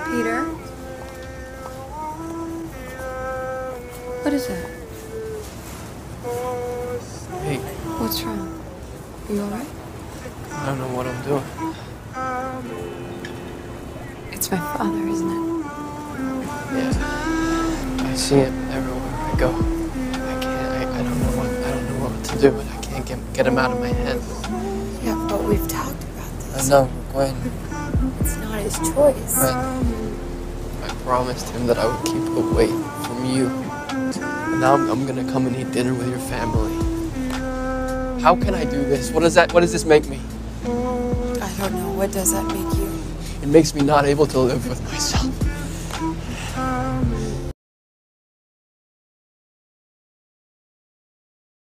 Peter? What is that? Hey. What's wrong? Are you alright? I don't know what I'm doing. It's my father, isn't it? Yeah. I see him everywhere I go. I don't know what to do, but I can't get him out of my head. Yeah, but we've talked about this. I know, Gwen. It's not his choice. But I promised him that I would keep away from you. And now I'm gonna come and eat dinner with your family. How can I do this? What does this make me? I don't know. What does that make you? It makes me not able to live with myself.